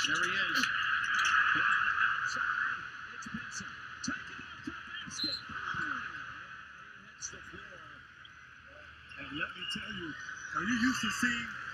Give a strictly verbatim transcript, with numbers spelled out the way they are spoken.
There he is. Outside, it's Benson. Taking off to the basket. He hits the floor. And let me tell you, are you used to seeing